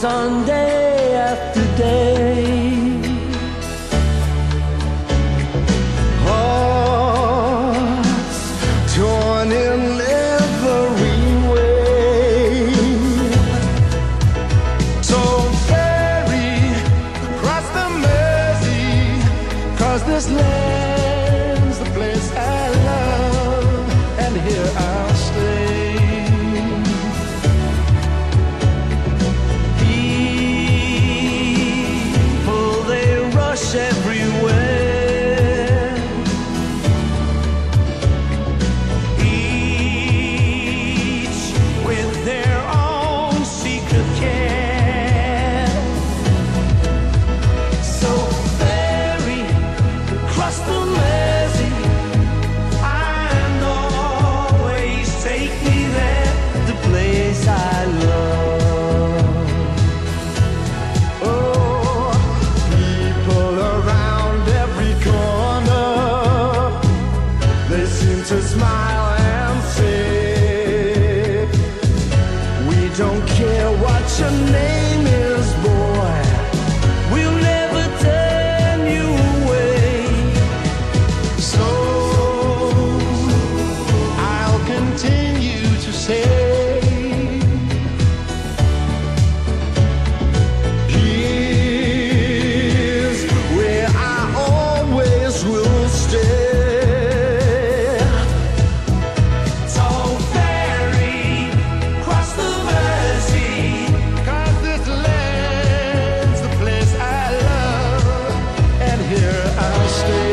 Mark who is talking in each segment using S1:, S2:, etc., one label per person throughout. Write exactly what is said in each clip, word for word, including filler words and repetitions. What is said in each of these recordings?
S1: goes on day after day.
S2: Hearts torn in every way. So ferry across the Mersey, 'cause this land's the place I love, and here I'll stay.
S1: Everywhere, each with their own secret care. So ferry across the Mersey, and always take me there, the place I love.
S2: Oh, people around every corner, they seem to smile and say, we don't care what your name is, boy,
S1: We'll never turn you away.
S2: so I'll continue to say, here's where I always will stay.
S1: So ferry across the Mersey,
S2: 'Cause this land's the place I love, and here I'll stay.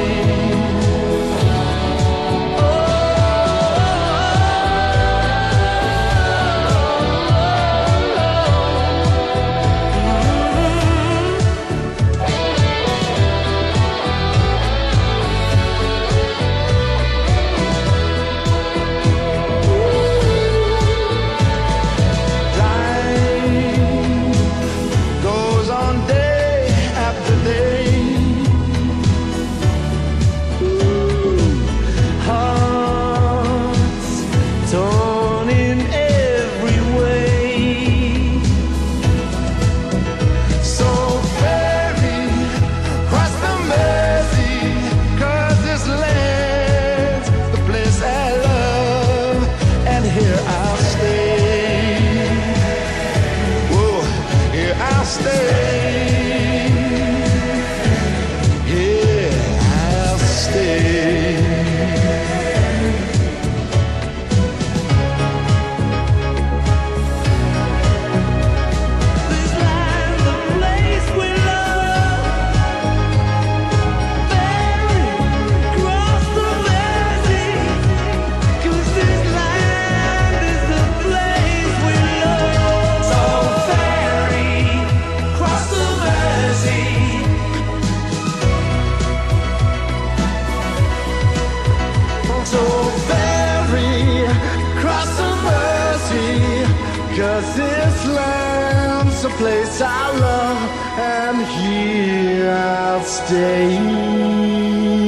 S2: Life goes on day after day.
S1: hearts torn in every way.
S2: So ferry across the Mersey, 'cause this land's the place I love, and here I'll stay. Whoa, here I'll stay. Yeah, I'll stay.
S1: This land, the place we love. Ferry across the Mersey, 'cause this land is the place we love. So ferry across the Mersey,
S2: So ferry across the Mersey, 'cause this land's a place I love, and here I'll stay.